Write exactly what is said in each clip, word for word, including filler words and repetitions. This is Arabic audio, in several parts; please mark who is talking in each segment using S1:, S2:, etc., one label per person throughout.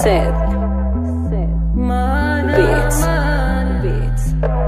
S1: Sid Beats Beats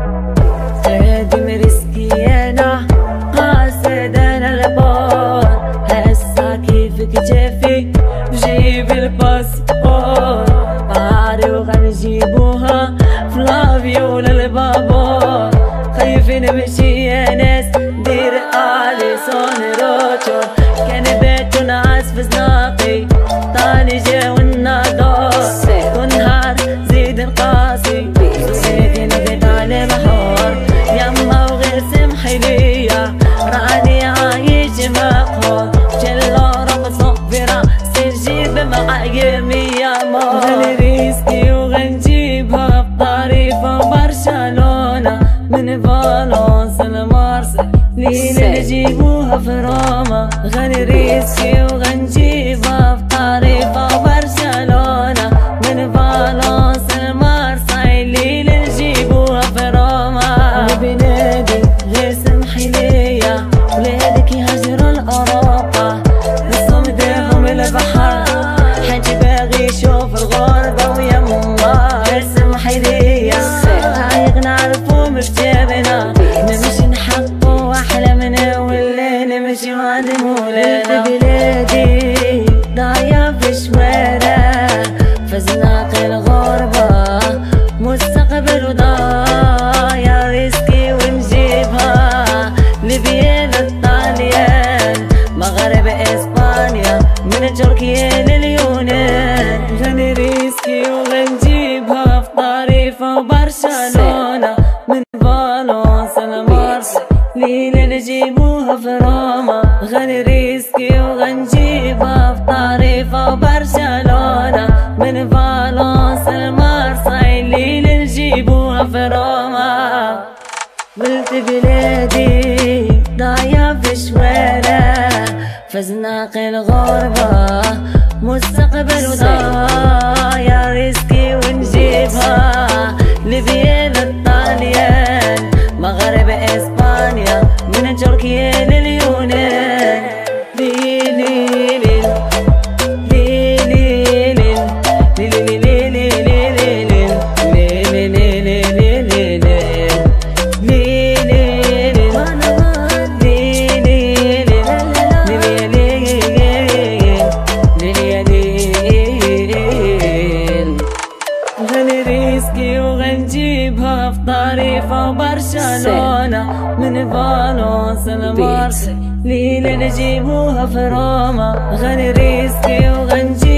S2: قادم رزقي انا قاصد انا البار هسا كيفك جافي بجيب الباسبور باري وغنجيبوها فلافيو للبابور خايفين نمشي يا ناس دير آلي صون روتشو كان بيتو ناس في زناقي طاني جاو النادور كل نهار زيد القاسي زيد نبيت على محور يما وغير سمحي ليا راني عايش مقهور جلو رقصو في راسي نجيب معايا مية مور غالي ريسكي وغنجيبها بطريفة برشلونة من فالونس لمارسي ليلة نجيبوها في روما غالي ريسكي وغنجيبها بطريفة برشلونة من فالونس لمارسي ليلة نجيبوها في روما بنادي غير سمحي ليا ولادك يهاجروا لأوروبا نصهم داهم البحر حاج باغي يشوف الغربة ويما غير سمحي ليا عايق نعرفو مكتابنا نمشي نحقو أحلامنا ولا نمشي عند مولانا بلادي ضايع في شوارع في زناق الغربة مستقبل وضايع ريسكي ونجيبها ليبيا للطاليان مغرب اسبانيا من تركيا لليونان غني ريسكي وغنجيبها في طريفة وبرشلونة من فالونس لمارسي ليلة نجيبوها في روما غني ريسكي وغنجيبها في طريفة وبرشلونة من فالونس لمارسي ليلة نجيبوها في روما ولد بلادي ضايع في شوارع في زناق الغربة مستقبل وضايع ريسكي ونجيبها ليبيا للطاليان مغرب اسبانيا من تركيا لليونان ليلي ليل ليلي ليل ليلي ليلي ليلي ليلي ليلي غني ريسكي وغنجيبها في طريفة وبرشلونة من فالونس لمارسي ليلة نجيبوها في روما غني ريسكي وغنجيبها